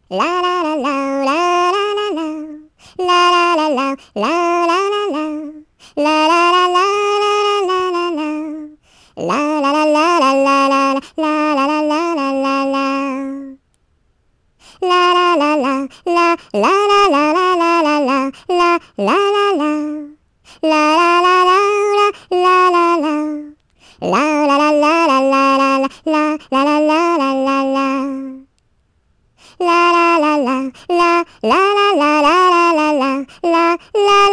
La la la la la la la la. La la la la la la la la. La la la la la la la la. La la la la la la la la la la la la la la. La la la la la la la la la la la la la la la la. La la la la la la la la. La la la la la la la la la la la la la la. La la la la la la la la la la la la la la.